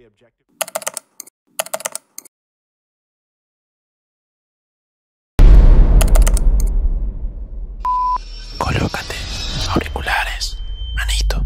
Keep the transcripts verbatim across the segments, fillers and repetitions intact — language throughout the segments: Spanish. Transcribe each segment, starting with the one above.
Colócate auriculares, manito.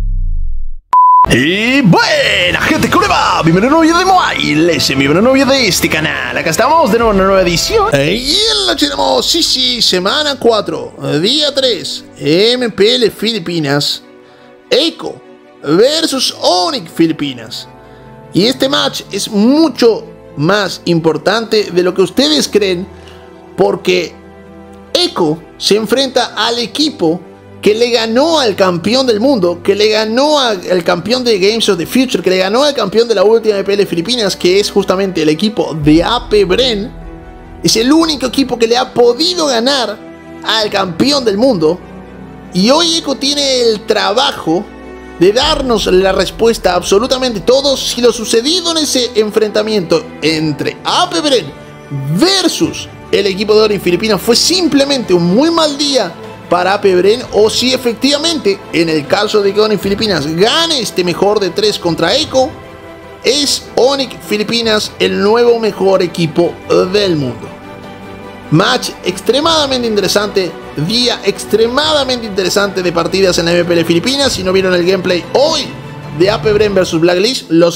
Y buena gente, ¿cómo le va? Bienvenido a un nuevo video de Mobile, ese es mi nuevo video de este canal. Acá estamos de nuevo en una nueva edición. Y en la tenemos, sí, sí, semana cuatro, día tres, M P L Filipinas, Echo versus Onyx Filipinas. Y este match es mucho más importante de lo que ustedes creen, porque Echo se enfrenta al equipo que le ganó al campeón del mundo, que le ganó al campeón de Games of the Future, que le ganó al campeón de la última M P L Filipinas, que es justamente el equipo de A P Bren. Es el único equipo que le ha podido ganar al campeón del mundo. Y hoy Echo tiene el trabajo de darnos la respuesta a absolutamente todo si lo sucedido en ese enfrentamiento entre A P Bren versus el equipo de Onyx Filipinas fue simplemente un muy mal día para A P Bren, o si efectivamente, en el caso de que Onyx Filipinas gane este mejor de tres contra Echo, es Onyx Filipinas el nuevo mejor equipo del mundo. Match extremadamente interesante, día extremadamente interesante de partidas en la M P L Filipinas. Si no vieron el gameplay hoy de A P Bren versus Blacklist, los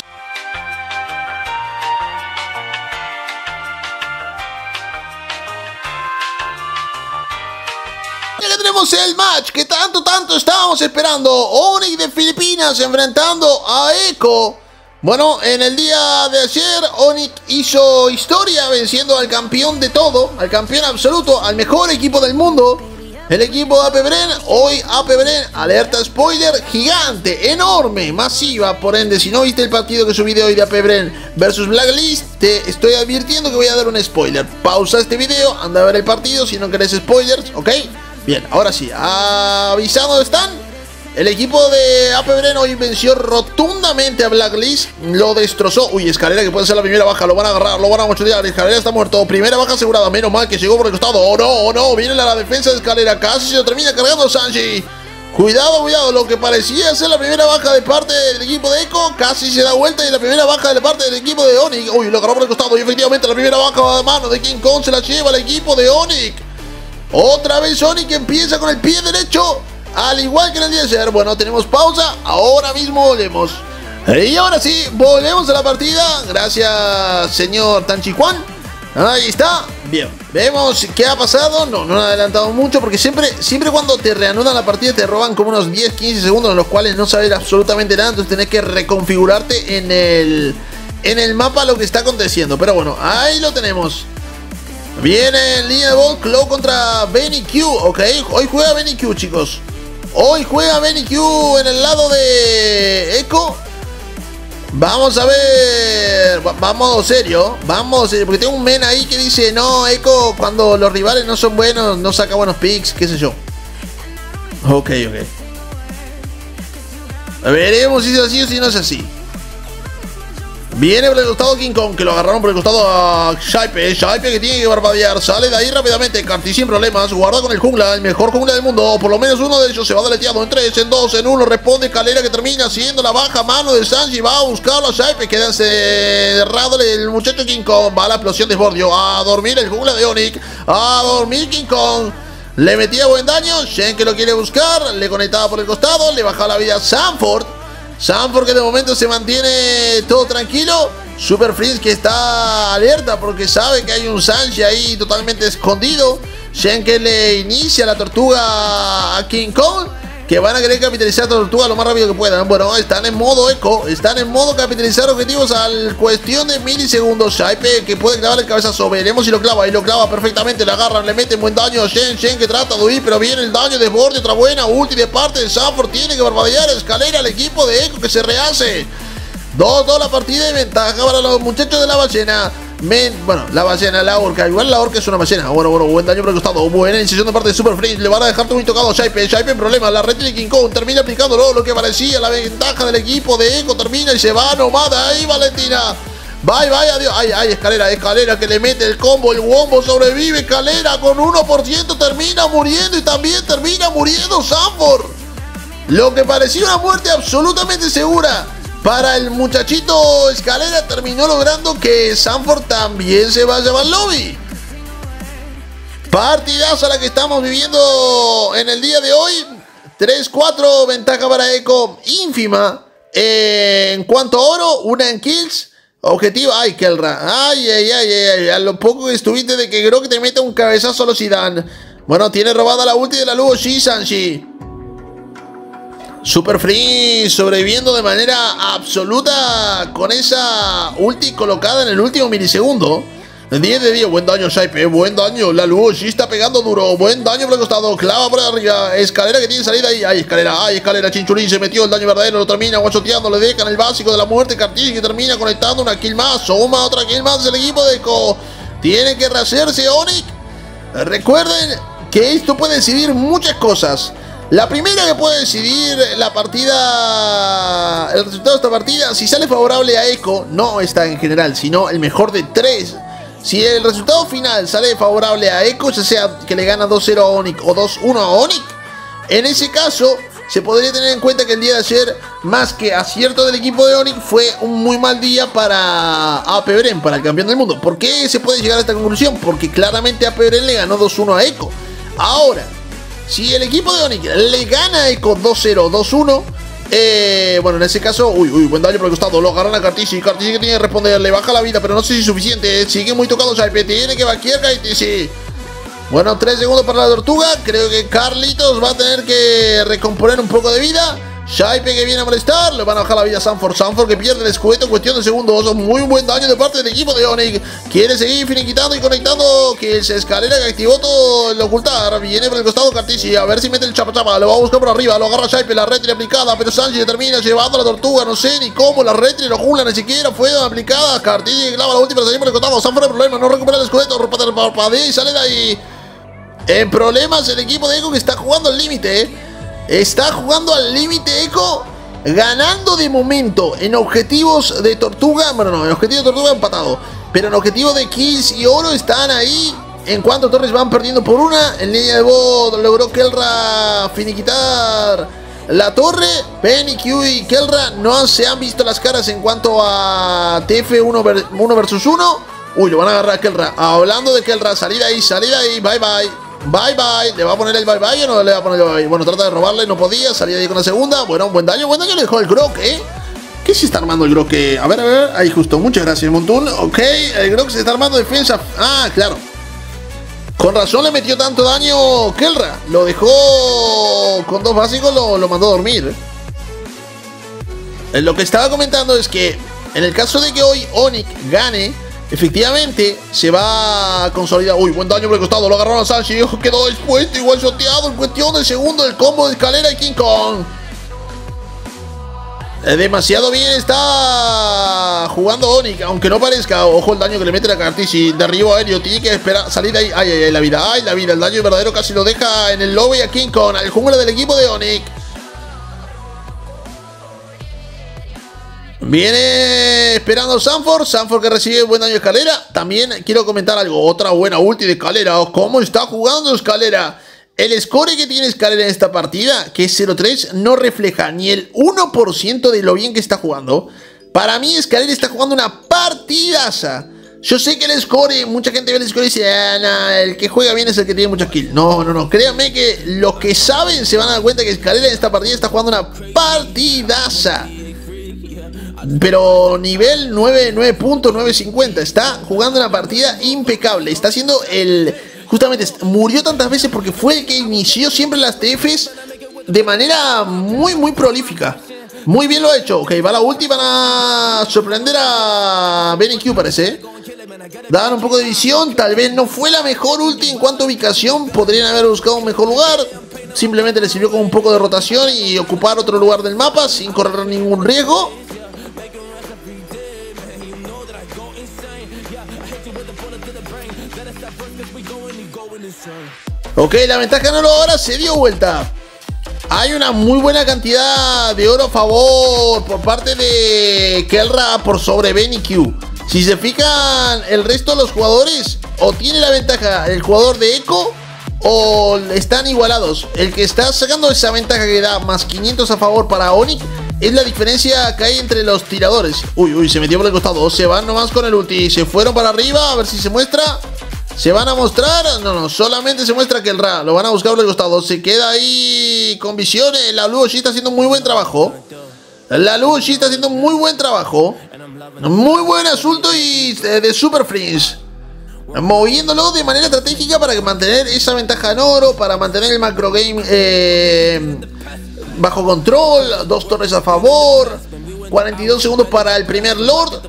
el match que tanto, tanto estábamos esperando. Onyx de Filipinas enfrentando a Echo. Bueno, en el día de ayer Onyx hizo historia venciendo al campeón de todo, al campeón absoluto, al mejor equipo del mundo, el equipo de A P Bren. Hoy A P Bren, alerta spoiler, gigante, enorme, masiva. Por ende, si no viste el partido que subí de hoy de A P Bren versus Blacklist, te estoy advirtiendo que voy a dar un spoiler. Pausa este video, anda a ver el partido si no querés spoilers, ¿ok? Bien, ahora sí, avisado están. El equipo de A P Bren hoy venció rotundamente a Blacklist, lo destrozó. Uy, Escalera que puede ser la primera baja, lo van a agarrar, lo van a mochotear. Escalera está muerto, primera baja asegurada, menos mal que llegó por el costado. Oh no, oh no, viene la defensa de Escalera, casi se lo termina cargando Sanji. Cuidado, cuidado, lo que parecía ser la primera baja de parte del equipo de Echo, casi se da vuelta y la primera baja de parte del equipo de Onyx. Uy, lo agarró por el costado y efectivamente la primera baja de mano de King Kong se la lleva el equipo de Onyx. Otra vez Onyx que empieza con el pie derecho, al igual que en el día de ayer. Bueno, tenemos pausa, ahora mismo volvemos. Y ahora sí, volvemos a la partida. Gracias, señor Tanchijuan. Ahí está. Bien, vemos qué ha pasado. No, no han adelantado mucho porque siempre, siempre cuando te reanudan la partida te roban como unos diez quince segundos en los cuales no sabes absolutamente nada. Entonces tenés que reconfigurarte en el, en el mapa lo que está aconteciendo. Pero bueno, ahí lo tenemos. Viene en línea de ball, Claw contra Benny Q, ok, hoy juega Benny Q, chicos. Hoy juega Benny Q en el lado de Echo. Vamos a ver, vamos serio, vamos serio, porque tengo un men ahí que dice, no, Echo, cuando los rivales no son buenos, no saca buenos picks, qué sé yo. Ok, ok. Veremos si es así o si no es así. Viene por el costado King Kong, que lo agarraron por el costado a Shaipe. Shaipe que tiene que barbadear. Sale de ahí rápidamente. Carti sin problemas. Guarda con el jungla, el mejor jungla del mundo. O por lo menos uno de ellos se va deleteado. En tres, en dos, en uno. Responde Escalera que termina siendo la baja mano de Sanji. Va a buscarlo a Shaipe. Queda cerrado el muchacho King Kong. Va a la explosión de Sbordio. A dormir el jungla de Onyx. A dormir King Kong. Le metía buen daño. Shen que lo quiere buscar. Le conectaba por el costado. Le bajaba la vida a Sanford. Sanford que de momento se mantiene todo tranquilo. Super Freeze que está alerta porque sabe que hay un Sanji ahí totalmente escondido. Shen que le inicia la tortuga a King Kong, que van a querer capitalizar la tortuga lo más rápido que puedan. Bueno, están en modo Echo, están en modo capitalizar objetivos al cuestión de milisegundos. Shaipe que puede clavar el cabezazo, veremos si lo clava, y lo clava perfectamente, le agarran, le meten buen daño a Shen, Shen que trata de huir, pero viene el daño de borde, otra buena ulti de parte de Sanford, tiene que barbadear Escalera al equipo de Echo que se rehace. dos dos la partida de ventaja para los muchachos de la ballena. Men, bueno, la ballena, la orca, igual la orca es una ballena. Bueno, bueno, buen daño por el costado. Buena iniciación de parte de Super Freeze. Le van a dejar todo muy tocado a Shaipe. Shaipe en problemas. La red de King Kong termina aplicándolo. Lo que parecía la ventaja del equipo de Echo termina y se va nomás de ahí, Valentina. Bye, bye, adiós. Ay, ay, Escalera, Escalera que le mete el combo, el wombo, sobrevive Escalera con uno por ciento, termina muriendo y también termina muriendo Sanford. Lo que parecía una muerte absolutamente segura para el muchachito Escalera, terminó logrando que Sanford también se vaya al lobby. Partidazo la que estamos viviendo en el día de hoy. tres cuatro, ventaja para Echo ínfima. Eh, en cuanto a oro, una en kills. Objetivo, ay, Kelra. Ay, ay, ay, ay, ay. A lo poco que estuviste de que creo que te meta un cabezazo a los Zidane. Bueno, tiene robada la ulti de la Lugo Shi Sanshi. Super Free sobreviviendo de manera absoluta con esa ulti colocada en el último milisegundo. diez de diez, buen daño Shaipe, buen daño, la Lugo Shi está pegando duro, buen daño por el costado, clava por arriba, Escalera que tiene salida ahí, ay Escalera, ay Escalera, Chinchulín se metió el daño verdadero, lo termina guachoteando, le dejan el básico de la muerte, Cartillo que termina conectando una kill más, suma otra kill más del equipo de Echo, tiene que rehacerse Onyx. Recuerden que esto puede decidir muchas cosas. La primera que puede decidir la partida, el resultado de esta partida, si sale favorable a Echo, no está en general, sino el mejor de tres. Si el resultado final sale favorable a Echo, ya sea que le gana dos cero a Onyx o dos uno a Onyx, en ese caso se podría tener en cuenta que el día de ayer, más que acierto del equipo de Onyx, fue un muy mal día para A P Bren, para el campeón del mundo. ¿Por qué se puede llegar a esta conclusión? Porque claramente A P Bren le ganó dos uno a Echo. Ahora, si el equipo de Onyx le gana a Echo dos cero, dos uno, eh, bueno, en ese caso, uy, uy, buen daño por el costado, lo agarran a Cartici, Cartici que tiene que responder, le baja la vida, pero no sé si es suficiente, sigue muy tocado Shaipe, tiene que vaquear Cartici. Bueno, tres segundos para la tortuga, creo que Carlitos va a tener que recomponer un poco de vida. Shaipe que viene a molestar, le van a bajar la vida a Sanford, Sanford que pierde el escudeto en cuestión de segundos, muy buen daño de parte del equipo de Onyx, quiere seguir finiquitando y conectando, que es Escalera que activó todo el ocultar, viene por el costado Cartici, a ver si mete el chapa chapa, lo va a buscar por arriba, lo agarra Shaipe, la retri aplicada, pero Sanji termina llevando a la tortuga, no sé ni cómo, la retri no jula ni siquiera fue aplicada, Cartici que clava la última, salir por el costado, Sanford el problema, no recupera el escudeto, parpadea y sale de ahí. En problemas el equipo de Echo que está jugando al límite, ¿eh? Está jugando al límite Echo, ganando de momento en objetivos de tortuga, bueno no, en objetivos de tortuga empatado, pero en objetivos de kills y oro están ahí. En cuanto Torres van perdiendo por una, en línea de voz logró Kelra finiquitar la torre. Penny, Q y Kelra no se han visto las caras en cuanto a T F uno versus uno. Uy, lo van a agarrar a Kelra. Hablando de Kelra, salida ahí, salida ahí, bye bye. Bye bye, ¿le va a poner el bye bye o no le va a poner el bye bye? Bueno, trata de robarle, no podía, salía ahí con la segunda. Bueno, buen daño, buen daño le dejó el Grok, ¿eh? ¿Qué se está armando el Grok? A ver, a ver, ahí justo, muchas gracias, Montun. Ok, el Grok se está armando defensa. Ah, claro. Con razón le metió tanto daño Kelra. Lo dejó con dos básicos, lo, lo mandó a dormir. Lo que estaba comentando es que en el caso de que hoy Onyx gane, efectivamente se va a consolidar. Uy, buen daño por el costado, lo agarraron a Sanchi, quedó expuesto, igual shoteado en cuestión de segundo el combo de Escalera y King Kong. Demasiado bien está jugando Onyx, aunque no parezca. Ojo el daño que le mete la Cartici, derribo aéreo, tiene que esperar, salir de ahí. Ay, ay, ay, la vida, ay, la vida, el daño verdadero casi lo deja en el lobby a King Kong, al jungla del equipo de Onyx. Viene esperando Sanford, Sanford que recibe buen daño de Escalera. También quiero comentar algo, otra buena ulti de Escalera. ¿Cómo está jugando Escalera? El score que tiene Escalera en esta partida, que es cero tres, no refleja ni el uno por ciento de lo bien que está jugando. Para mí Escalera está jugando una partidaza. Yo sé que el score, mucha gente ve el score y dice, ah, nah, el que juega bien es el que tiene muchas kills. No, no, no, créanme que los que saben se van a dar cuenta que Escalera en esta partida está jugando una partidaza. Pero nivel nueve punto nueve cincuenta. Está jugando una partida impecable. Está haciendo el... Justamente murió tantas veces porque fue el que inició siempre las T Fs de manera muy, muy prolífica. Muy bien lo ha hecho. Ok, va la ulti, van a sorprender a Benny Q, parece. Daban un poco de visión. Tal vez no fue la mejor ulti en cuanto a ubicación. Podrían haber buscado un mejor lugar. Simplemente le sirvió como un poco de rotación y ocupar otro lugar del mapa sin correr ningún riesgo. Ok, la ventaja no lo ahora se dio vuelta. Hay una muy buena cantidad de oro a favor por parte de Kelra por sobre Benny Q. Si se fijan, el resto de los jugadores o tiene la ventaja el jugador de Echo o están igualados. El que está sacando esa ventaja que da más quinientos a favor para Onyx es la diferencia que hay entre los tiradores. Uy, uy, se metió por el costado. Se van nomás con el ulti. Se fueron para arriba. A ver si se muestra. ¿Se van a mostrar? No, no, solamente se muestra que el Ra. Lo van a buscar por el costado. Se queda ahí con visiones. La Luoshi está haciendo muy buen trabajo. La Luoshi está haciendo muy buen trabajo. Muy buen asunto y de Super Fringe. Moviéndolo de manera estratégica para mantener esa ventaja en oro. Para mantener el macro game eh, bajo control. Dos torres a favor. cuarenta y dos segundos para el primer Lord.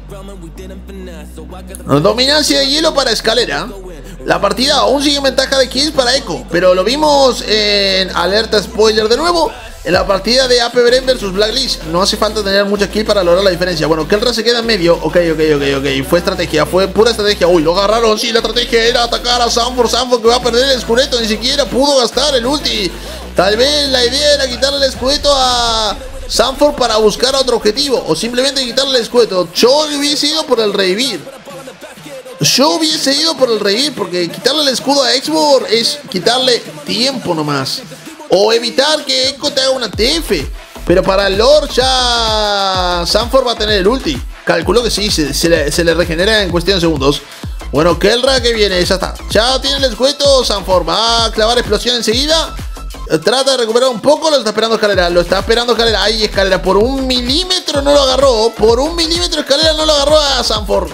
Dominancia de hielo para Escalera. La partida aún sigue en ventaja de kills para Echo, pero lo vimos en alerta spoiler de nuevo. En la partida de A P Bren versus Blacklist no hace falta tener mucha kill para lograr la diferencia. Bueno, Kelra se queda en medio. Ok, ok, ok, ok. Fue estrategia, fue pura estrategia. Uy, lo agarraron. Sí, la estrategia era atacar a Sanford. Sanford que va a perder el escudeto. Ni siquiera pudo gastar el ulti. Tal vez la idea era quitarle el escudeto a Sanford para buscar otro objetivo. O simplemente quitarle el escudeto. Yo hubiese ido por el revivir. Yo hubiese ido por el revivir. Porque quitarle el escudo a Exbor es quitarle tiempo nomás. O evitar que Echo te haga una T F. Pero para el Lord ya Sanford va a tener el ulti. Calculo que sí, se, se, le, se le regenera en cuestión de segundos. Bueno, Kelra que viene, ya está. Ya tiene el escueto, Sanford va a clavar explosión enseguida. Trata de recuperar un poco, lo está esperando Escalera. Lo está esperando Escalera. Ahí Escalera, por un milímetro no lo agarró. Por un milímetro Escalera no lo agarró a Sanford.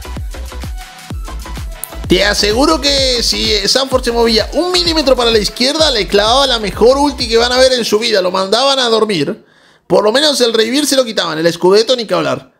Te aseguro que si Sanford se movía un milímetro para la izquierda, le clavaba la mejor ulti que van a ver en su vida. Lo mandaban a dormir. Por lo menos el revivir se lo quitaban. El escudeto ni que hablar.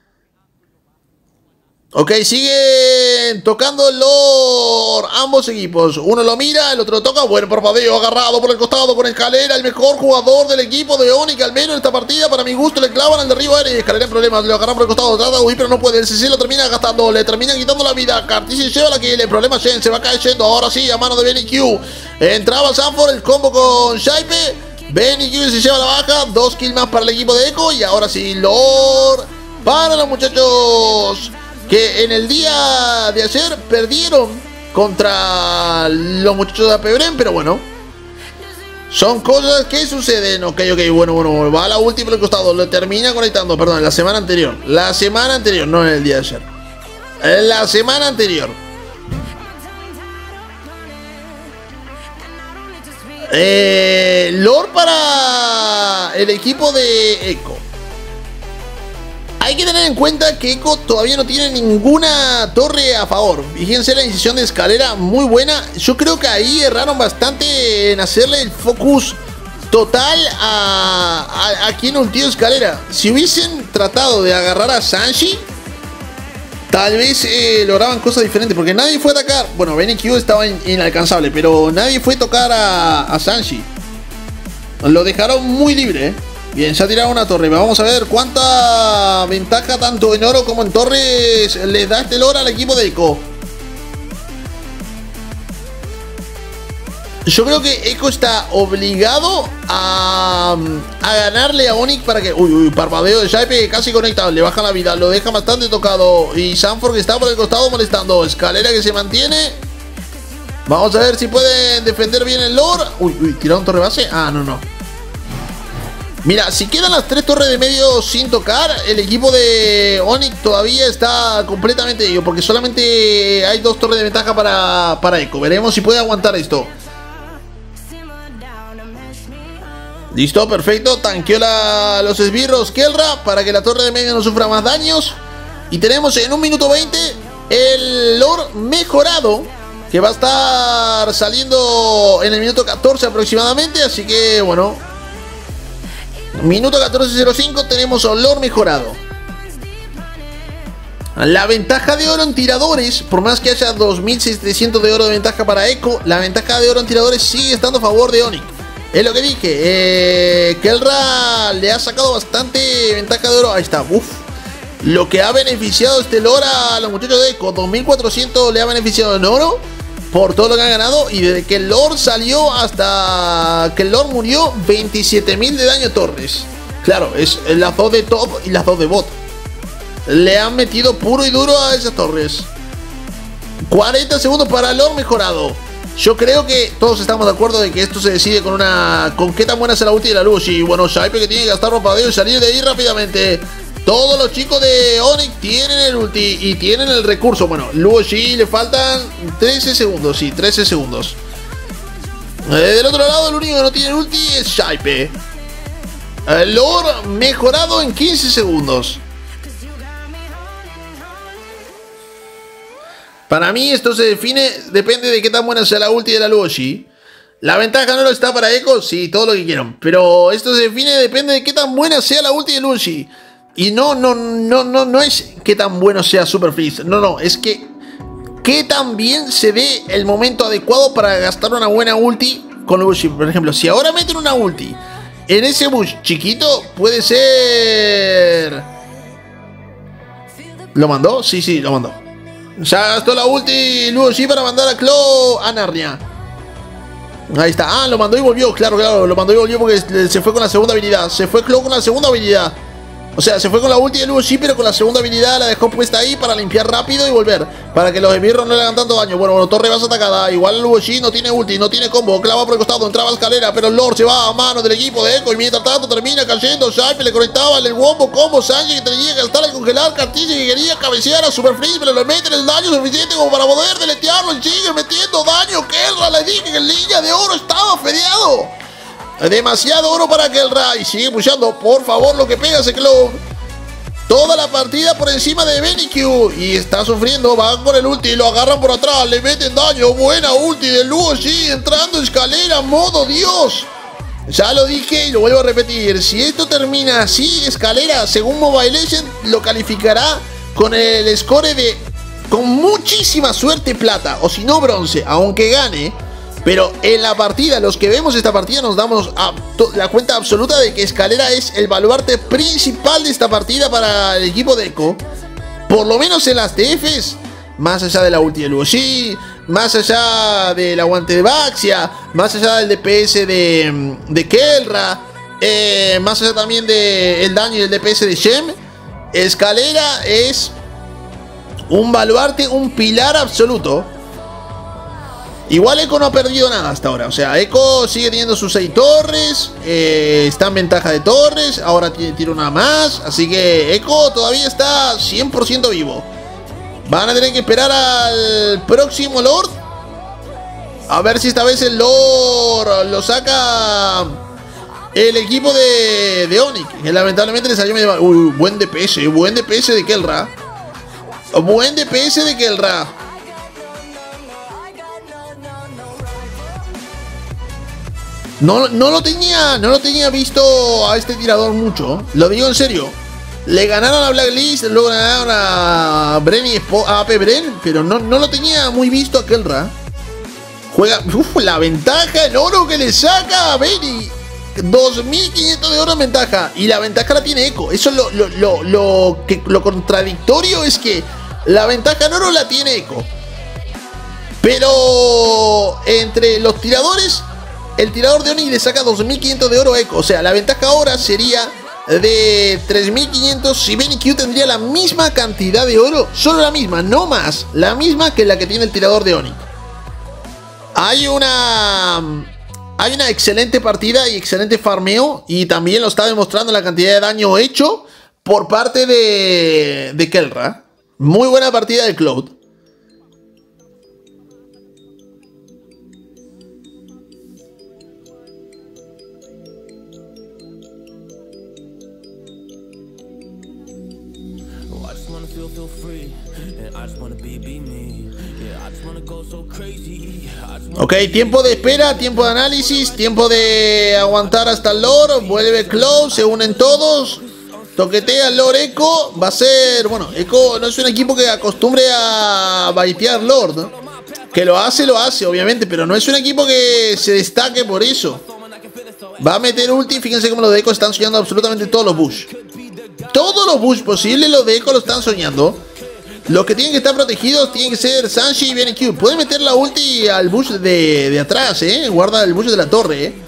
Ok, siguen tocando Lord ambos equipos. Uno lo mira, el otro lo toca. Bueno, Parpadeo agarrado por el costado con Escalera. El mejor jugador del equipo de Onyx, al menos en esta partida. Para mi gusto le clavan al derribo aéreo. Escalera en problemas, lo agarran por el costado. Trata de huir, pero no puede. El C C lo termina gastando. Le termina quitando la vida. Carty se lleva la kill. El problema es Shen, se va cayendo. Ahora sí, a mano de Benny Q. Entraba Sanford, el combo con Shaipe. Benny Q se lleva la baja. Dos kills más para el equipo de Echo. Y ahora sí, Lord para los muchachos que en el día de ayer perdieron contra los muchachos de A P Bren, pero bueno, son cosas que suceden. Ok, ok, bueno, bueno, va a la última por el costado, lo termina conectando, perdón, la semana anterior, la semana anterior, no en el día de ayer, en la semana anterior. Eh, Lord para el equipo de Echo. Hay que tener en cuenta que Echo todavía no tiene ninguna torre a favor. Fíjense la decisión de Escalera, muy buena. Yo creo que ahí erraron bastante en hacerle el focus total a, a, a quien ultió Escalera. Si hubiesen tratado de agarrar a Sanshi, tal vez eh, lograban cosas diferentes. Porque nadie fue a atacar. Bueno, Benny Q estaba in, inalcanzable, pero nadie fue a tocar a, a Sanshi. Lo dejaron muy libre, ¿eh? Bien, se ha tirado una torre. Vamos a ver cuánta ventaja tanto en oro como en torres le da este Lord al equipo de Echo. Yo creo que Echo está obligado a, a ganarle a Onyx para que... Uy, uy, parpadeo de Shaipe casi conectado. Le baja la vida, lo deja bastante tocado. Y Sanford que está por el costado molestando. Escalera que se mantiene. Vamos a ver si pueden defender bien el Lord. Uy, uy, tiraron torre base. Ah, no, no. Mira, si quedan las tres torres de medio sin tocar, el equipo de Onyx todavía está completamente ello, porque solamente hay dos torres de ventaja para, para Echo. Veremos si puede aguantar esto. Listo, perfecto. Tanqueó la, los esbirros Kelra para que la torre de medio no sufra más daños. Y tenemos en un minuto veinte el Lord mejorado, que va a estar saliendo en el minuto catorce aproximadamente. Así que, bueno, minuto catorce cero cinco, tenemos a Lord mejorado. La ventaja de oro en tiradores, por más que haya dos mil setecientos de oro de ventaja para Echo, la ventaja de oro en tiradores sigue estando a favor de Onyx. Es lo que dije, eh, Kelra le ha sacado bastante ventaja de oro. Ahí está, uff. Lo que ha beneficiado este Lord a los muchachos de Echo, dos mil cuatrocientos le ha beneficiado en oro por todo lo que ha ganado. Y desde que el Lord salió hasta que el Lord murió, veintisiete mil de daño torres. Claro, es las dos de top y las dos de bot. Le han metido puro y duro a esas torres. cuarenta segundos para el Lord mejorado. Yo creo que todos estamos de acuerdo de que esto se decide con una... con qué tan buena es la ulti de la Lucy. Y bueno, Shaipe que tiene que gastar ropadeo y salir de ahí rápidamente. Todos los chicos de Onyx tienen el ulti y tienen el recurso. Bueno, Lucy le faltan trece segundos, sí, trece segundos. Eh, del otro lado, el único que no tiene ulti es Shaipe. El lore mejorado en quince segundos. Para mí esto se define, depende de qué tan buena sea la ulti de la Lucy. La ventaja no lo está para Echo, sí, todo lo que quieran. Pero esto se define, depende de qué tan buena sea la ulti de Lucy. Y no, no, no, no, no es qué tan bueno sea Super Freeze. No, no, es que qué tan bien se dé el momento adecuado para gastar una buena ulti con Lucy. Por ejemplo, si ahora meten una ulti en ese bush chiquito, puede ser... ¿Lo mandó? Sí, sí, lo mandó. Ya gastó la ulti Lucy para mandar a Claw a Narnia. Ahí está. Ah, lo mandó y volvió. Claro, claro, lo mandó y volvió porque se fue con la segunda habilidad. Se fue Claw con la segunda habilidad. O sea, se fue con la ulti de Lucy, pero con la segunda habilidad la dejó puesta ahí para limpiar rápido y volver. Para que los esbirros no le hagan tanto daño. Bueno, bueno, torre base atacada. Igual Lucy no tiene ulti, no tiene combo. Clava por el costado, entraba escalera, pero el Lord se va a mano del equipo de Echo. Y mientras tanto termina cayendo. Shaipe le conectaba el wombo combo. Sanji que tenía que estar al congelar. Cartilla que quería cabecear a Super Freeze, pero le meten el daño suficiente como para poder deletearlo. Y sigue metiendo daño. Kelra, le dije que en línea de oro estaba fedeado. Demasiado oro para Kelra. Y sigue pushando. Por favor, lo que pega ese Claw. Toda la partida por encima de Benny Q. Y está sufriendo, van con el ulti, lo agarran por atrás, le meten daño. Buena ulti de Lucy, entrando escalera, modo Dios. Ya lo dije y lo vuelvo a repetir. Si esto termina así, escalera, según Mobile Legends, lo calificará con el score de, con muchísima suerte, plata. O si no, bronce, aunque gane. Pero en la partida, los que vemos esta partida nos damos a la cuenta absoluta de que Escalera es el baluarte principal de esta partida para el equipo de Echo. Por lo menos en las T Fs, más allá de la ulti de Lucy, más allá del aguante de Baxia, más allá del D P S de, de Kelra, eh, más allá también del daño y el D P S de Shem. Escalera es un baluarte, un pilar absoluto. Igual Echo no ha perdido nada hasta ahora. O sea, Echo sigue teniendo sus seis torres. Eh, está en ventaja de torres. Ahora tiene tiro una más. Así que Echo todavía está cien por ciento vivo. Van a tener que esperar al próximo Lord. A ver si esta vez el Lord lo saca el equipo de, de Onyx. Que lamentablemente le salió medio... Uy, buen D P S. Buen D P S de Kelra. Buen D P S de Kelra. No, no lo tenía, no lo tenía visto a este tirador mucho. Lo digo en serio. Le ganaron a Blacklist, luego ganaron a Bren y a A P Bren, pero no, no lo tenía muy visto a Kelra. Juega, uf, la ventaja, el oro que le saca a Benny. dos mil quinientos de oro en ventaja. Y la ventaja la tiene Echo. Eso es lo, lo, lo, lo, que, lo contradictorio es que la ventaja en oro la tiene Echo. Pero entre los tiradores, el tirador de Onyx le saca dos mil quinientos de oro a Echo. O sea, la ventaja ahora sería de tres mil quinientos. Si Benny Q tendría la misma cantidad de oro, solo la misma, no más, la misma que la que tiene el tirador de Onyx. Hay una Hay una excelente partida y excelente farmeo. Y también lo está demostrando la cantidad de daño hecho por parte de, de Kelra. Muy buena partida de Cloud. Ok, tiempo de espera, tiempo de análisis, tiempo de aguantar hasta el Lord. Vuelve Cloud, se unen todos. Toquetea el Lord Echo. Va a ser, bueno, Echo no es un equipo que acostumbre a baitear Lord, ¿no? Que lo hace, lo hace, obviamente, pero no es un equipo que se destaque por eso. Va a meter ulti, fíjense cómo los de Echo están soñando absolutamente todos los bush. Todos los bush posibles los de Echo lo están soñando. Los que tienen que estar protegidos tienen que ser Sanji y Benny Q. Pueden meter la ulti al bush de, de atrás, eh. Guarda el bush de la torre, eh.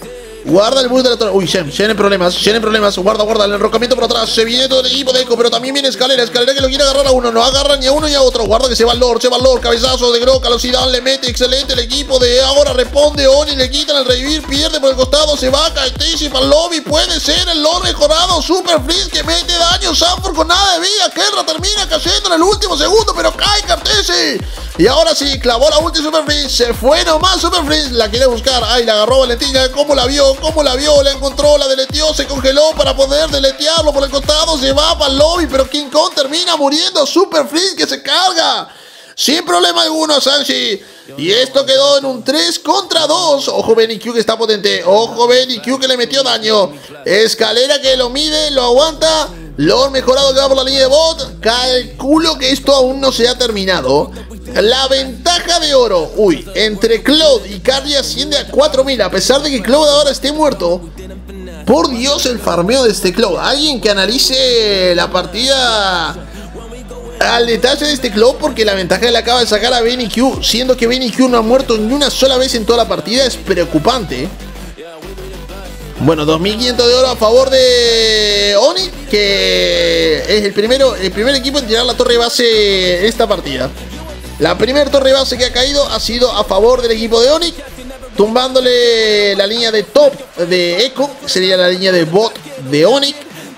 Guarda el bus de la torre. Uy, Shen, Shen en problemas, Shen en problemas. Guarda, guarda el enrocamiento por atrás. Se viene todo el equipo de Echo, pero también viene Escalera. Escalera que lo quiere agarrar a uno. No agarra ni a uno ni a otro. Guarda que se va el Lord, se va el Lord. Cabezazo de Grock, velocidad le mete. Excelente el equipo de ahora. Responde Oni, le quitan el revivir. Pierde por el costado. Se va Kaitishi para el lobby. Puede ser el Lord mejorado. Super Freeze que mete daño. Sanford con nada de vida. Kerra termina cayendo en el último segundo, pero cae Kaitishi. Y ahora sí, clavó la ulti Super Freeze. Se fue nomás Super Freeze. La quiere buscar. Ay, la agarró Valentina. ¿Cómo la vio? ¿Cómo la vio? La encontró, la deleteó, se congeló para poder deletearlo por el costado. Se va para el lobby, pero King Kong termina muriendo. Super Freeze que se carga sin problema alguno a Sanshi. Y esto quedó en un tres contra dos. Ojo Benny Q que está potente. Ojo Benny Q que le metió daño. Escalera que lo mide, lo aguanta. Lord mejorado que va por la línea de bot. Calculo que esto aún no se ha terminado. La ventaja de oro, uy, entre Cloud y Carly asciende a cuatro mil. A pesar de que Cloud ahora esté muerto. Por Dios el farmeo de este Cloud. Alguien que analice la partida al detalle de este Cloud, porque la ventaja le acaba de sacar a Benny Q, siendo que Benny Q no ha muerto ni una sola vez en toda la partida. Es preocupante. Bueno, dos mil quinientos de oro a favor de Oni, que es el primero, el primer equipo en tirar la torre base en esta partida. La primera torre base que ha caído ha sido a favor del equipo de Onyx, tumbándole la línea de top de Echo, sería la línea de bot de Onyx.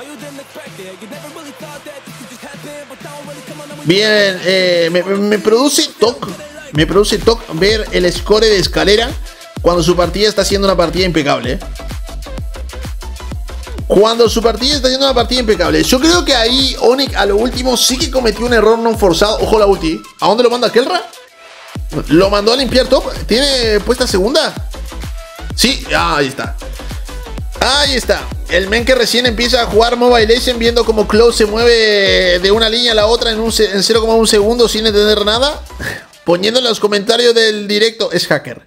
Bien, eh, me, me produce toque, me produce toque ver el score de Escalera cuando su partida está siendo una partida impecable. ¿eh? Cuando su partida está siendo una partida impecable. Yo creo que ahí Onyx a lo último sí que cometió un error no forzado. Ojo la ulti. ¿A dónde lo manda Kelra? ¿Lo mandó a limpiar top? ¿Tiene puesta segunda? Sí, ah, ahí está. Ahí está. El men que recién empieza a jugar Mobile Legends viendo como Cloud se mueve de una línea a la otra en, un, en cero coma uno segundos sin entender nada. Poniendo en los comentarios del directo, es hacker.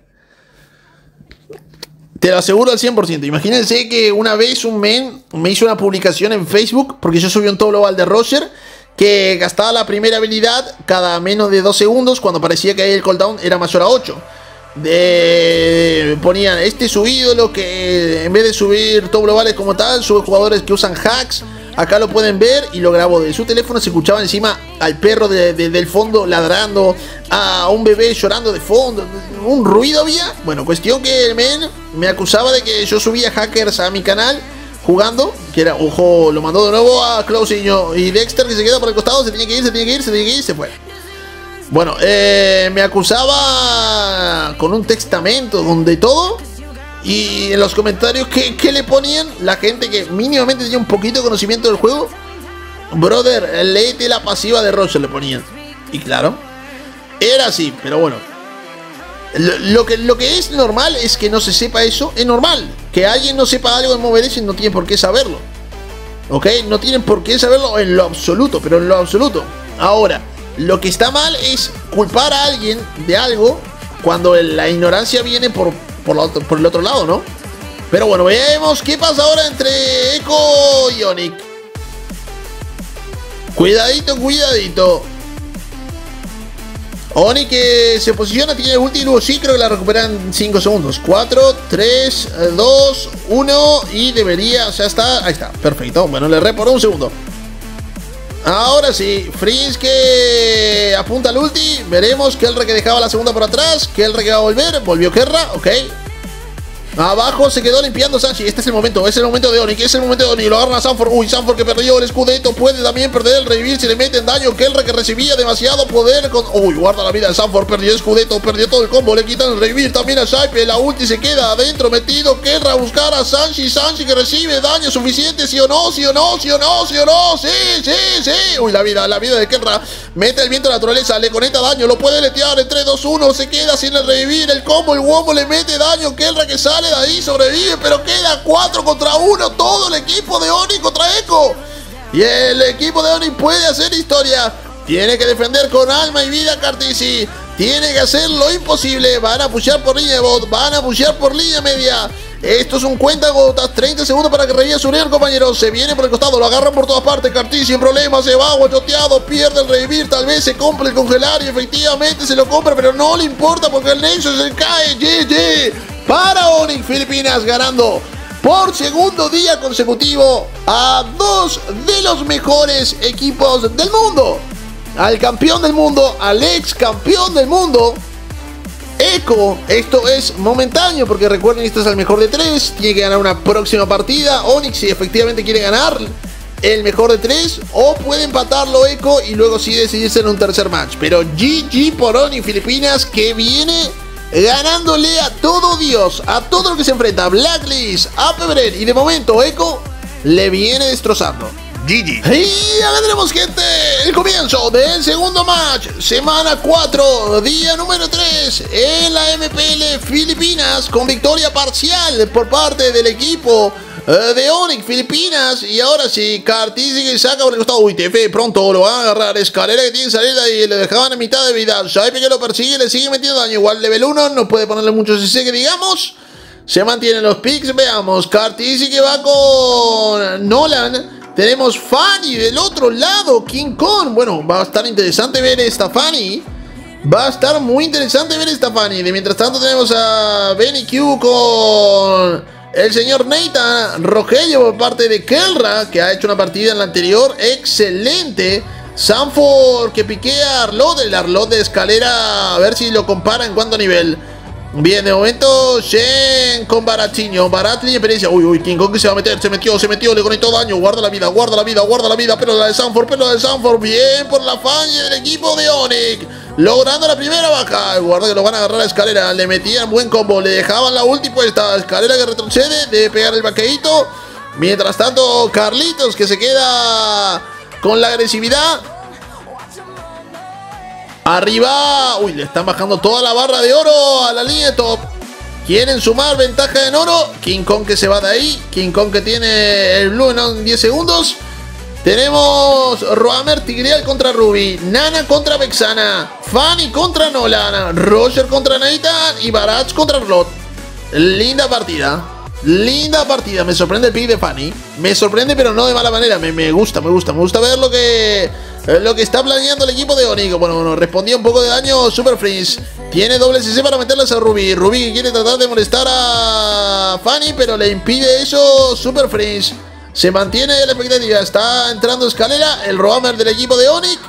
Te lo aseguro al cien por ciento. Imagínense que una vez un men me hizo una publicación en Facebook, porque yo subí un top global de Roger, que gastaba la primera habilidad cada menos de dos segundos, cuando parecía que ahí el cooldown era mayor a ocho. De, ponían, este es su ídolo, que en vez de subir top globales como tal, sube jugadores que usan hacks. Acá lo pueden ver y lo grabó de su teléfono. Se escuchaba encima al perro de, de, del fondo ladrando, a un bebé llorando de fondo. Un ruido había. Bueno, cuestión que el men me acusaba de que yo subía hackers a mi canal jugando. Que era, ojo, lo mandó de nuevo a Clausinho. Y Dexter que se queda por el costado. Se tiene que ir, se tiene que ir, se tiene que ir, se fue. Bueno, eh, me acusaba con un testamento donde todo. Y en los comentarios que, que le ponían la gente que mínimamente tenía un poquito de conocimiento del juego. Brother, léete la pasiva de Roger, le ponían. Y claro, era así, pero bueno. Lo, lo, que, lo que es normal es que no se sepa eso. Es normal. Que alguien no sepa algo de Mobile Legends no tiene por qué saberlo. ¿Ok? No tienen por qué saberlo en lo absoluto, pero en lo absoluto. Ahora, lo que está mal es culpar a alguien de algo cuando la ignorancia viene por... Por, la otro, por el otro lado, ¿no? Pero bueno, veamos qué pasa ahora entre Echo y Onyx. Cuidadito, cuidadito. Onyx que se posiciona, tiene el ulti y luego sí creo que la recuperan cinco segundos. cuatro, tres, dos, uno y debería, o sea, está, ahí está, perfecto. Bueno, le re por un segundo. Ahora sí, Freeze que apunta al ulti. Veremos, Kelra que dejaba la segunda por atrás. Kelra que va a volver, volvió Kerra, ok. Abajo se quedó limpiando Sanshi. Este es el momento, es el momento de Onyx, es el momento de Onyx. Lo agarran a Sanford. Uy, Sanford que perdió el escudeto. Puede también perder el revivir si le meten daño. Kelra que recibía demasiado poder con... Uy, guarda la vida de Sanford. Perdió el escudeto, perdió todo el combo. Le quitan el revivir también a Shaipe. La ulti se queda adentro metido. Kelra a buscar a Sanshi. Sanshi que recibe daño suficiente. Sí o no, sí o no, sí o no, sí o no. Sí, sí, sí. Uy, la vida, la vida de Kelra. Mete el viento de la naturaleza. Le conecta daño. Lo puede letear en tres, dos, uno. Se queda sin el revivir. El combo, el wombo le mete daño. Kelra que sale de ahí, sobrevive, pero queda cuatro contra uno. Todo el equipo de Onyx contra Echo. Y el equipo de Onyx puede hacer historia. Tiene que defender con alma y vida Kaitishi. Tiene que hacer lo imposible. Van a pushear por línea de bot. Van a pushear por línea media. Esto es un cuentagotas. treinta segundos para que reviva su líder, compañeros. Se viene por el costado. Lo agarran por todas partes. Kaitishi sin problema. Se va guachoteado. Pierde el revivir. Tal vez se compra el congelar. Y efectivamente se lo compra. Pero no le importa porque el Nexus se cae. G G. para Onyx Filipinas, ganando por segundo día consecutivo a dos de los mejores equipos del mundo. Al campeón del mundo, al ex campeón del mundo, Eco. Esto es momentáneo porque recuerden, esto es el mejor de tres. Tiene que ganar una próxima partida Onyx si efectivamente quiere ganar el mejor de tres, o puede empatarlo Eco y luego sí decidirse en un tercer match. Pero G G por Onyx Filipinas, que viene ganándole a todo Dios, a todo lo que se enfrenta, a Blacklist, a Pebrer, y de momento Eco le viene destrozando. G G. Y ya vendremos, gente, el comienzo del segundo match, semana cuatro, día número tres en la M P L Filipinas, con victoria parcial por parte del equipo uh, de Onyx Filipinas. Y ahora sí, Carti sigue y saca por el costado. Uy, T F pronto lo van a agarrar. Escalera que tiene que salir de ahí, le dejaban en mitad de vida. Shaipe que lo persigue, le sigue metiendo daño. Igual level uno, no puede ponerle mucho C C que digamos. Se mantienen los picks, veamos. Carti sigue va con Nolan. Tenemos Fanny del otro lado, King Kong. Bueno, va a estar interesante ver esta Fanny. Va a estar muy interesante ver esta Fanny. De mientras tanto tenemos a Benny Q con el señor Nathan. Rogelio por parte de Kelra, que ha hecho una partida en la anterior excelente. Sanford que piquea a Arlot. El Arlot de escalera, a ver si lo compara en cuanto a nivel. Bien, de momento Shen con Baratiño. Baratiño experiencia. Uy, uy, King Kong que se va a meter. Se metió, se metió, le conectó daño. Guarda la vida, guarda la vida, guarda la vida. Pero la de Sanford, pero la de Sanford. Bien por la falla del equipo de Onyx. Logrando la primera baja. Guarda que lo van a agarrar a escalera. Le metían buen combo. Le dejaban la ulti puesta. Escalera que retrocede. Debe pegar el vaqueíto. Mientras tanto, Carlitos que se queda con la agresividad. Arriba, uy, le están bajando toda la barra de oro a la línea de top. Quieren sumar ventaja en oro. King Kong que se va de ahí. King Kong que tiene el blue en diez segundos. Tenemos Roamer Tigreal contra Ruby. Nana contra Vexana. Fanny contra Nolan. Roger contra Nathan. Y Barats contra Arlot. Linda partida. Linda partida. Me sorprende el pick de Fanny. Me sorprende, pero no de mala manera. Me, me gusta, me gusta. Me gusta ver lo que... lo que está planeando el equipo de Onyx. Bueno, bueno, respondía un poco de daño Super Freeze. Tiene doble C C para meterlas a Ruby. Ruby que quiere tratar de molestar a Fanny, pero le impide eso Super Freeze. Se mantiene la expectativa. Está entrando escalera el roamer del equipo de Onyx.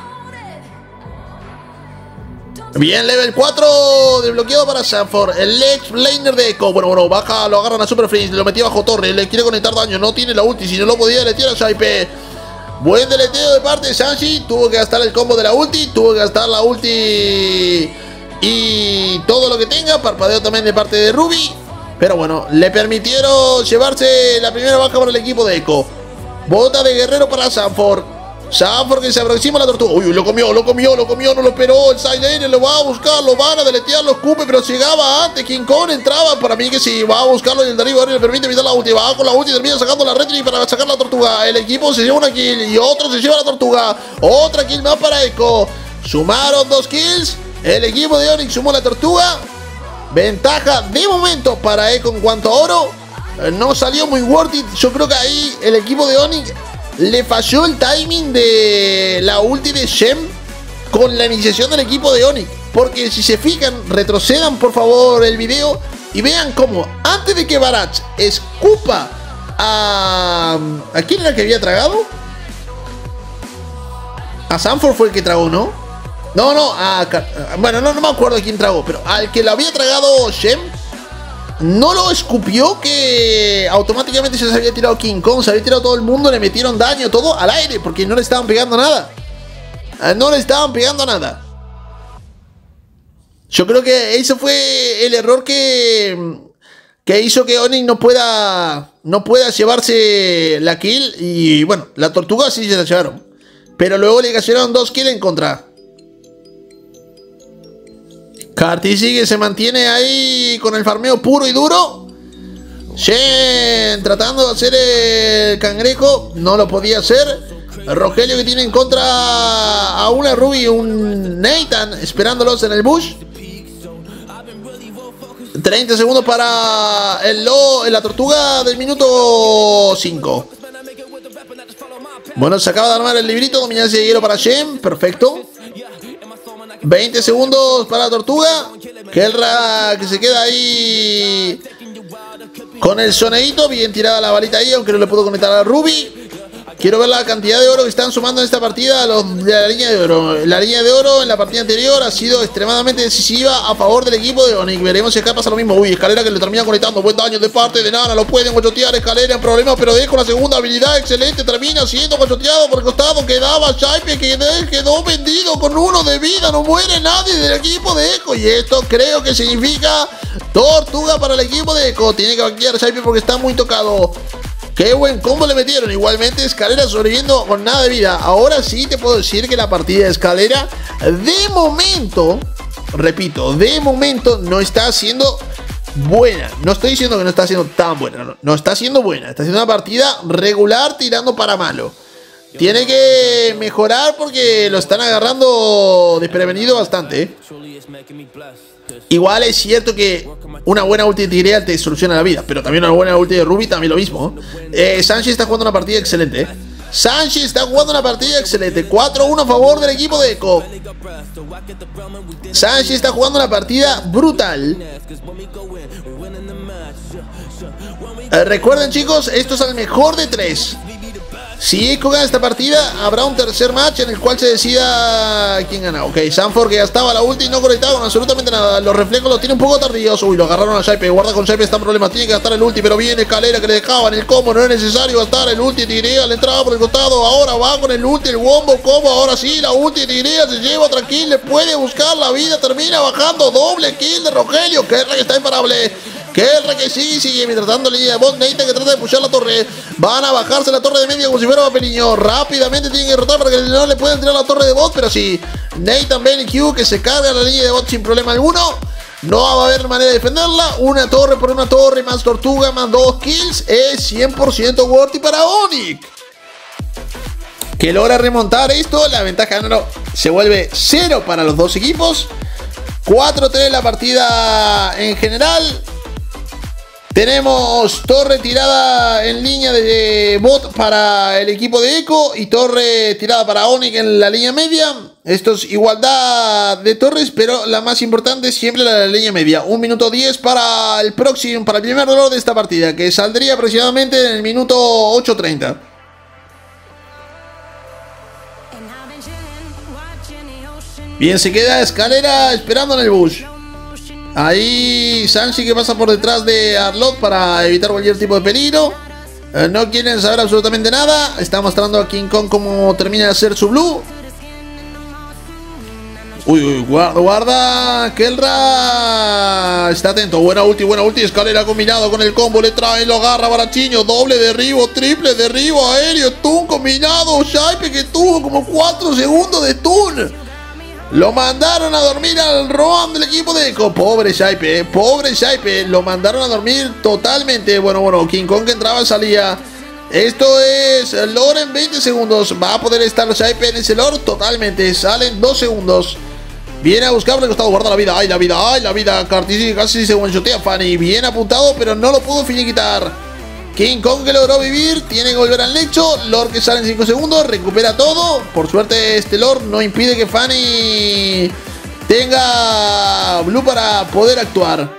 Bien, level cuatro desbloqueado para Sanford. El ex laner de Echo. Bueno, bueno, baja, lo agarran a Super Freeze. Lo metió bajo torre. Le quiere conectar daño. No tiene la ulti. Si no lo podía, le tira a Shaipe. Buen deleteo de parte de Sanji. Tuvo que gastar el combo de la ulti. Tuvo que gastar la ulti y todo lo que tenga. Parpadeo también de parte de Ruby. Pero bueno, le permitieron llevarse la primera baja para el equipo de Echo. Bota de guerrero para Sanford. Sanford que se aproxima a la tortuga. Uy, lo comió, lo comió, lo comió. No lo esperó. El Sideline lo va a buscar. Lo van a deletear, lo escupe. Pero llegaba antes. King Kong entraba. Para mí que sí. Va a buscarlo. Y el de arriba le permite evitar la ulti. Va con la ulti. Termina sacando la retri para sacar la tortuga. El equipo se lleva una kill. Y otro se lleva la tortuga. Otra kill más para Echo. Sumaron dos kills. El equipo de Onyx sumó la tortuga. Ventaja de momento para Echo en cuanto a oro. No salió muy worth it. Yo creo que ahí el equipo de Onyx le falló el timing de la ulti de Shen con la iniciación del equipo de Onyx. Porque si se fijan, retrocedan por favor el video y vean cómo antes de que Barats escupa a... ¿A quién era el que había tragado? A Sanford fue el que tragó, ¿no? No, no, a... Bueno, no, no me acuerdo a quién tragó, pero al que lo había tragado Shen no lo escupió, que automáticamente ya se había tirado King Kong, se había tirado todo el mundo, le metieron daño, todo al aire, porque no le estaban pegando nada. No le estaban pegando nada. Yo creo que ese fue el error que, que hizo que Onyx no pueda, no pueda llevarse la kill. Y bueno, la tortuga sí se la llevaron, pero luego le cayeron dos kills en contra. Carti sigue, se mantiene ahí con el farmeo puro y duro. Shen tratando de hacer el cangrejo, no lo podía hacer. Rogelio que tiene en contra a una Ruby y un Nathan esperándolos en el bush. treinta segundos para el lo, la tortuga del minuto cinco. Bueno, se acaba de armar el librito. Dominancia de hielo para Shen, perfecto. veinte segundos para la tortuga. Kelra que se queda ahí con el sonidito. Bien tirada la balita ahí, aunque no le puedo conectar a Ruby. Quiero ver la cantidad de oro que están sumando en esta partida los de la línea de oro. La línea de oro en la partida anterior ha sido extremadamente decisiva a favor del equipo de Onyx. Veremos si acá pasa lo mismo. Uy, Escalera que le termina conectando. Buen daño de parte de Nana. Lo pueden guachotear. Escalera en problemas, pero deja la segunda habilidad excelente. Termina siendo guachoteado por el costado. Quedaba Shaipe que quedó vendido con uno de vida. No muere nadie del equipo de Echo. Y esto creo que significa tortuga para el equipo de Echo. Tiene que vaquear Shaipe porque está muy tocado. Qué buen combo le metieron. Igualmente Escalera sobreviviendo con nada de vida. Ahora sí te puedo decir que la partida de Escalera, de momento, repito, de momento no está siendo buena. No estoy diciendo que no está siendo tan buena. No, no está siendo buena. Está siendo una partida regular tirando para malo. Tiene que mejorar porque lo están agarrando desprevenido bastante, ¿eh? Igual es cierto que una buena ulti de Tigreal te soluciona la vida, pero también una buena ulti de Ruby también lo mismo. eh, Sanchi está jugando una partida excelente, ¿eh? Sanchi está jugando una partida excelente. cuatro uno a favor del equipo de Echo. Sanchi está jugando una partida brutal. eh, Recuerden, chicos, esto es al mejor de tres. Si Echo gana esta partida, habrá un tercer match en el cual se decida quién gana. Ok, Sanford que ya estaba la ulti y no conectaba con absolutamente nada. Los reflejos los tiene un poco tardíos. Uy, lo agarraron a Shaipe. Guarda con Shaipe, está en problemas. Tiene que gastar el ulti, pero viene Escalera que le dejaban el combo. No es necesario gastar el ulti. Tigrea le entraba por el costado. Ahora va con el ulti, el wombo combo. Ahora sí, la ulti Tigrea se lleva tranquilo. Le puede buscar la vida. Termina bajando. Doble kill de Rogelio. Que está imparable. Kelra que sí, sigue mientras tanto línea de bot. Nathan que trata de pushar la torre. Van a bajarse la torre de media como si fuera Papeliño. Rápidamente tienen que derrotar para que no le puedan tirar la torre de bot. Pero sí, Nathan, Ben y Q que se cargan la línea de bot sin problema alguno. No va a haber manera de defenderla. Una torre por una torre más tortuga más dos kills. Es cien por ciento worthy para Onyx, que logra remontar esto. La ventaja no, no, se vuelve cero para los dos equipos. cuatro tres la partida en general. Tenemos torre tirada en línea de bot para el equipo de Echo y torre tirada para Onyx en la línea media. Esto es igualdad de torres, pero la más importante es siempre la de la línea media. un minuto diez para el próximo, para el primer dolor de esta partida, que saldría aproximadamente en el minuto ocho treinta. Bien, se queda Escalera esperando en el bush. Ahí Sanchi que pasa por detrás de Arlott para evitar cualquier tipo de peligro. eh, No quieren saber absolutamente nada. Está mostrando a King Kong cómo termina de hacer su blue. Uy, uy, guarda, guarda. Kelra está atento. Buena ulti, buena ulti. Escalera combinado con el combo. Le trae, lo agarra Barachiño. Doble derribo, triple derribo aéreo. Stun combinado. Shaipe que tuvo como cuatro segundos de stun. Lo mandaron a dormir al Roam del equipo de Echo. Pobre Shaipe, eh, pobre Shaipe. Lo mandaron a dormir totalmente. Bueno, bueno, King Kong que entraba salía. Esto es lore en veinte segundos. ¿Va a poder estar Shaipe en ese lore? Totalmente. Salen dos segundos. Viene a buscar por el costado. Guarda la vida. Ay, la vida. Ay, la vida. Cartisi casi se one-shotea Fanny. Bien apuntado, pero no lo pudo finiquitar. King Kong que logró vivir, tiene que volver al lecho. Lord que sale en cinco segundos, recupera todo. Por suerte este Lord no impide que Fanny tenga blue para poder actuar.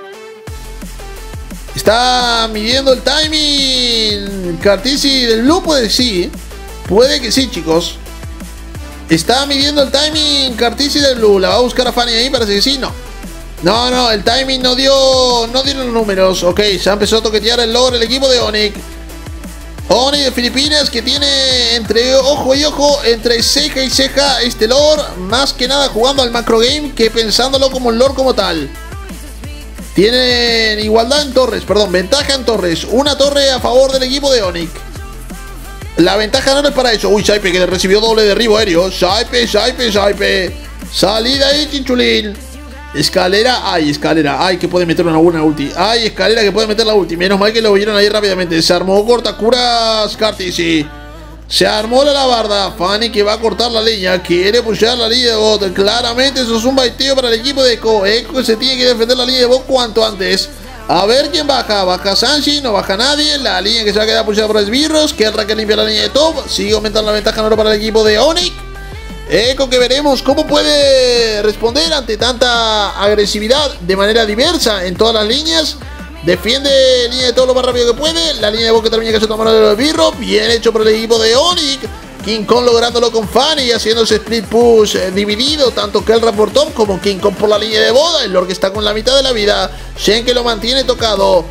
Está midiendo el timing Cartisi del blue, puede sí. Puede que sí, chicos. Está midiendo el timing Cartisi del blue. La va a buscar a Fanny ahí, parece que sí, no. No, no, el timing no dio, no dieron los números. Ok, ya empezó a toquetear el lore el equipo de Onyx. Onyx de Filipinas que tiene entre ojo y ojo, entre ceja y ceja este lore. Más que nada jugando al macro game que pensándolo como el lore como tal. Tienen igualdad en torres, perdón, ventaja en torres. Una torre a favor del equipo de Onyx. La ventaja no es para eso. Uy, Shaipe que recibió doble derribo aéreo. Shaipe, Shaipe, Shaipe. Salida ahí, chinchulín. Escalera, ay, Escalera, ay, que puede meter una buena ulti. Ay, Escalera que puede meter la ulti. Menos mal que lo vieron ahí rápidamente. Se armó cortacuras Cartisi. Se armó la alabarda. Fanny que va a cortar la leña. Quiere pushear la línea de bot. Claramente eso es un baiteo para el equipo de Echo. Echo se tiene que defender la línea de bot cuanto antes. A ver quién baja. Baja Sanchi, no baja nadie. La línea que se va a quedar pusheada por esbirros. Kelra que limpia la línea de top. Sigue aumentando la ventaja en oro para el equipo de Onyx. Eco que veremos cómo puede responder ante tanta agresividad de manera diversa en todas las líneas. Defiende línea de todo lo más rápido que puede. La línea de boca termina que se toma de birro. Bien hecho por el equipo de Onyx. King Kong lográndolo con Fanny, haciendo ese split push eh, dividido, tanto Kelra por top como King Kong por la línea de boda. El Lord que está con la mitad de la vida. Shen que lo mantiene tocado.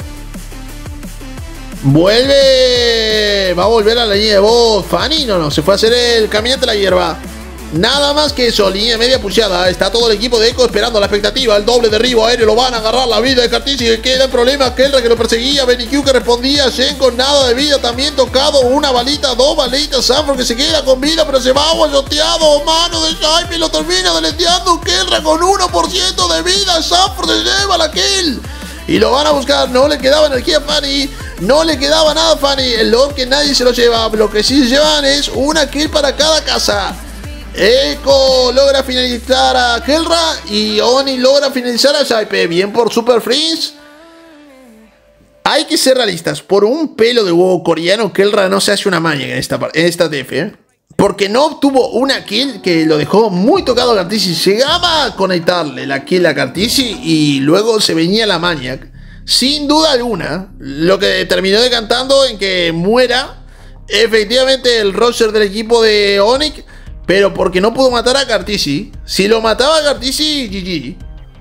Vuelve. Va a volver a la línea de voz. Fanny, no, no, se fue a hacer el caminante de la hierba. Nada más que eso, línea media pushada. Está todo el equipo de Eco esperando la expectativa. El doble derribo aéreo, lo van a agarrar. La vida de Cartisi que queda en problemas. Kelra que lo perseguía. Benny Q que respondía. Shen con nada de vida también tocado. Una balita, dos balitas. Sanford que se queda con vida, pero se va guayoteado. Mano de Shaipe lo termina deleteando. Kelra con uno por ciento de vida. Sanford se lleva la kill. Y lo van a buscar. No le quedaba energía a Fanny. No le quedaba nada a Fanny. El Lord que nadie se lo lleva. Lo que sí se llevan es una kill para cada casa. Eco logra finalizar a Kelra y Oni logra finalizar a Shaipe. Bien por Super Freeze. Hay que ser realistas. Por un pelo de huevo coreano, Kelra no se hace una maña en esta, en esta T F. ¿eh? Porque no obtuvo una kill que lo dejó muy tocado a Cartisi. Llegaba a conectarle la kill a Cartisi y luego se venía la Maniac. Sin duda alguna, lo que terminó decantando en que muera efectivamente el roster del equipo de Onyx. Pero porque no pudo matar a Cartisi. Si lo mataba a Cartisi, G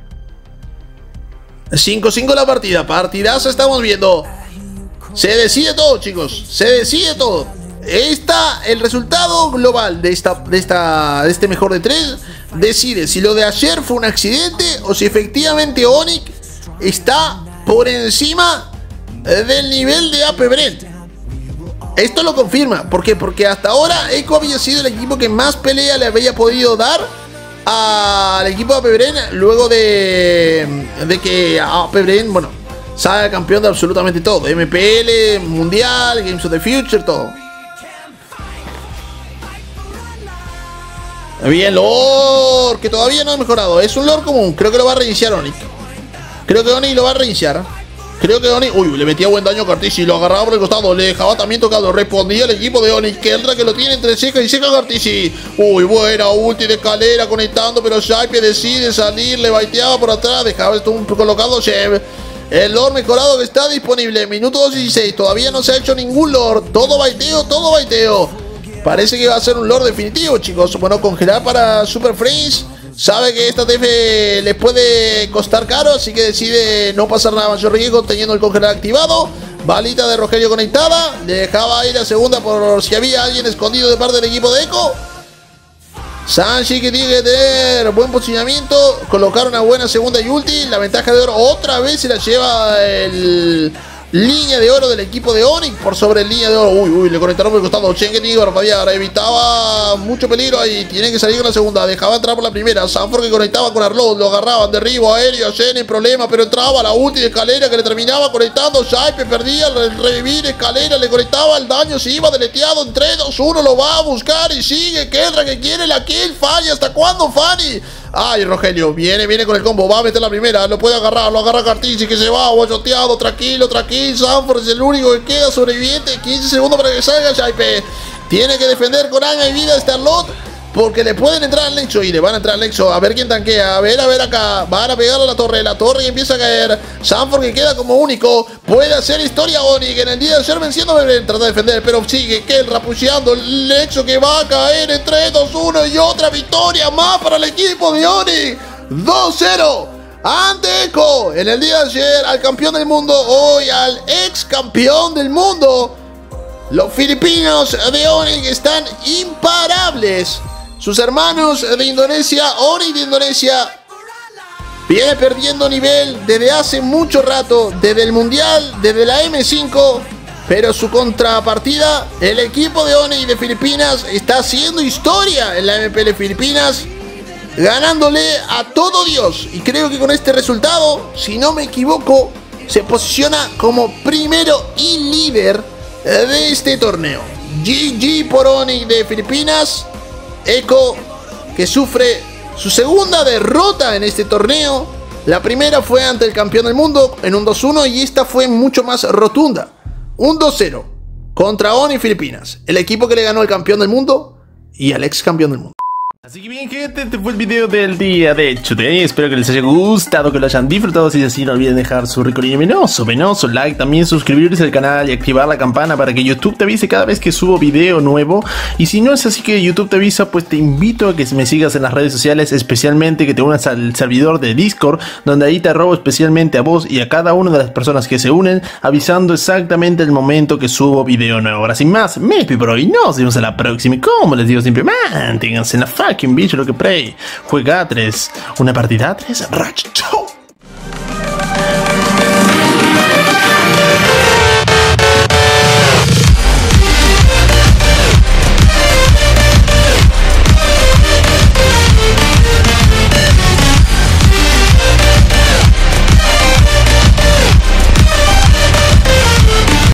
G. cinco cinco la partida. Partidaza estamos viendo. Se decide todo, chicos. Se decide todo. Esta, el resultado global de, esta, de, esta, de este mejor de tres decide si lo de ayer fue un accidente o si efectivamente Onyx está por encima del nivel de A P Brent. Esto lo confirma. ¿Por qué? Porque hasta ahora Eco había sido el equipo que más pelea le había podido dar al equipo de A P Brent luego de, de que A P Brent, bueno, salga campeón de absolutamente todo. M P L, Mundial, Games of the Future, todo. Bien, Lord, que todavía no ha mejorado. Es un Lord común. Creo que lo va a reiniciar Onyx. Creo que Onyx lo va a reiniciar. Creo que Onyx, uy, le metía buen daño a Cartisi, lo agarraba por el costado, le dejaba también tocado, respondía el equipo de Onyx, Kelra que lo tiene entre ceja y ceja Cartisi. Uy, buena ulti de escalera conectando, pero Shaipe decide salir, le baiteaba por atrás, dejaba esto un colocado Shev. El Lord mejorado que está disponible, minuto dos dieciséis, todavía no se ha hecho ningún Lord, todo baiteo, todo baiteo. Parece que va a ser un Lord definitivo, chicos. Bueno, congelar para Super Freeze. Sabe que esta T F le puede costar caro, así que decide no pasar nada mayor riesgo teniendo el congelar activado. Balita de Rogelio conectada. Le dejaba ahí la segunda por si había alguien escondido de parte del equipo de Eco. Sanji que tiene que tener buen posicionamiento. Colocar una buena segunda y ulti. La ventaja de oro otra vez se la lleva el... línea de oro del equipo de Onyx por sobre el línea de oro. Uy, uy, le conectaron por el costado. Shen que tiene que parpadear. Evitaba mucho peligro ahí. Tiene que salir con la segunda. Dejaba entrar por la primera. Sanford que conectaba con Arlot. Lo agarraban. Derribo aéreo. Shen en problema. Pero entraba la ulti de escalera que le terminaba conectando. Shaipe perdía el revivir. Escalera le conectaba. El daño se iba deleteado. En tres, dos, uno. Lo va a buscar y sigue. Kelra que quiere la kill. Falla. ¿Hasta cuándo, Fanny? Ay, Rogelio. Viene, viene con el combo. Va a meter la primera. Lo puede agarrar. Lo agarra Cartisi que se va. Guayoteado. Tranquilo, tranquilo. Sanford es el único que queda sobreviviente. quince segundos para que salga Shaipe. Tiene que defender con Anga y vida a Starlot, porque le pueden entrar al Nexo y le van a entrar al Nexo. A ver quién tanquea. A ver, a ver acá. Van a pegarle a la torre. La torre que empieza a caer. Sanford que queda como único. Puede hacer historia Onyx. En el día de ayer venciendo Bebren. Trata de defender, pero sigue Kelra pusheando el Nexo que va a caer en tres, dos, uno. Y otra victoria más para el equipo de Onyx. dos cero. Ante Eco, en el día de ayer al campeón del mundo, hoy al ex campeón del mundo. Los filipinos de Onyx están imparables. Sus hermanos de Indonesia, Onyx de Indonesia, viene perdiendo nivel desde hace mucho rato, desde el mundial, desde la M cinco. Pero su contrapartida, el equipo de Onyx de Filipinas, está haciendo historia en la M P L Filipinas, ganándole a todo Dios. Y creo que con este resultado, si no me equivoco, se posiciona como primero y líder de este torneo. G G por Onyx de Filipinas. Eco que sufre su segunda derrota en este torneo. La primera fue ante el campeón del mundo en un dos uno y esta fue mucho más rotunda. Un dos cero contra Onyx Filipinas. El equipo que le ganó al campeón del mundo y al ex campeón del mundo. Así que bien, gente, este fue el video del día de today. Espero que les haya gustado, que lo hayan disfrutado. Si es así, no olviden dejar su rico y venoso, venoso like, también suscribirse al canal y activar la campana para que YouTube te avise cada vez que subo video nuevo. Y si no es así que YouTube te avisa, pues te invito a que me sigas en las redes sociales, especialmente que te unas al servidor de Discord, donde ahí te robo especialmente a vos y a cada una de las personas que se unen, avisando exactamente el momento que subo video nuevo. Ahora sin más, me despido por hoy, nos vemos en la próxima y como les digo siempre, manténganse en la fucking bicho lo que play. Juega a tres, una partida a tres, Ratch, chau.